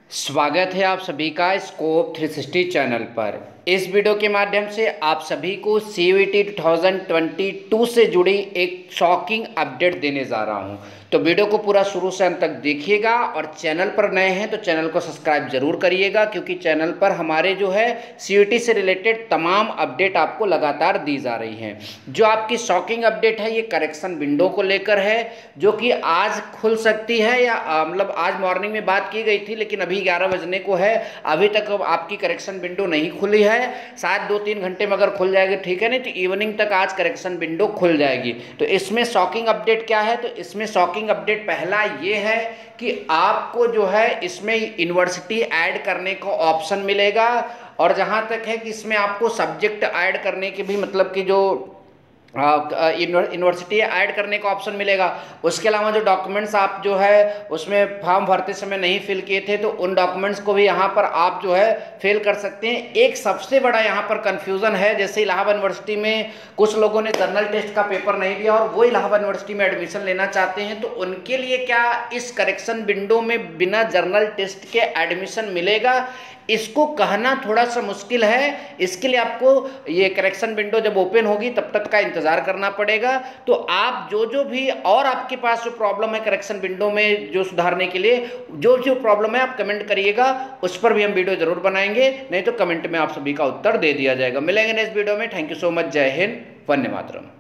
स्वागत है आप सभी का स्कोप 360 चैनल पर। इस वीडियो के माध्यम से आप सभी को CUET 2022 से जुड़ी एक शॉकिंग अपडेट देने जा रहा हूं। तो वीडियो को पूरा शुरू से अंत तक देखिएगा और चैनल पर नए हैं तो चैनल को सब्सक्राइब जरूर करिएगा, क्योंकि चैनल पर हमारे जो है CUET से रिलेटेड तमाम अपडेट आपको लगातार दी जा रही हैं। जो आपकी शॉकिंग अपडेट है ये करेक्शन विंडो को लेकर है, जो कि आज खुल सकती है या मतलब आज मॉर्निंग में बात की गई थी, लेकिन अभी 11 बजने को है, अभी तक आपकी करेक्शन विंडो नहीं खुली है। शायद 2-3 घंटे में अगर खुल जाएगी ठीक है, नहीं तो इवनिंग तक आज करेक्शन विंडो खुल जाएगी। तो इसमें शॉकिंग अपडेट क्या है, तो इसमें शॉकिंग अपडेट पहला ये है कि आपको जो है इसमें यूनिवर्सिटी ऐड करने का ऑप्शन मिलेगा। और जहां तक है कि इसमें आपको सब्जेक्ट ऐड करने के भी मतलब कि जो यूनिवर्सिटी ऐड करने का ऑप्शन मिलेगा। उसके अलावा जो डॉक्यूमेंट्स आप जो है उसमें फॉर्म भरते समय नहीं फिल किए थे तो उन डॉक्यूमेंट्स को भी यहाँ पर आप जो है फिल कर सकते हैं। एक सबसे बड़ा यहाँ पर कंफ्यूजन है, जैसे इलाहाबाद यूनिवर्सिटी में कुछ लोगों ने जर्नल टेस्ट का पेपर नहीं दिया और वो इलाहाबाद यूनिवर्सिटी में एडमिशन लेना चाहते हैं, तो उनके लिए क्या इस करेक्शन विंडो में बिना जर्नल टेस्ट के एडमिशन मिलेगा, इसको कहना थोड़ा सा मुश्किल है। इसके लिए आपको ये करेक्शन विंडो जब ओपन होगी तब तक का इंतजार करना पड़ेगा। तो आप जो भी और आपके पास जो प्रॉब्लम है करेक्शन विंडो में जो सुधारने के लिए जो प्रॉब्लम है आप कमेंट करिएगा, उस पर भी हम वीडियो जरूर बनाएंगे, नहीं तो कमेंट में आप सभी का उत्तर दे दिया जाएगा। मिलेंगे नेक्स्ट वीडियो में। Thank you so much. जय हिंद, वंदे मातरम।